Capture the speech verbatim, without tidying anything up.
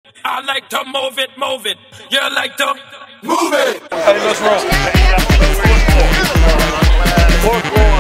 I like to move it, move it. You like to move it. Hey, let's roll. Football.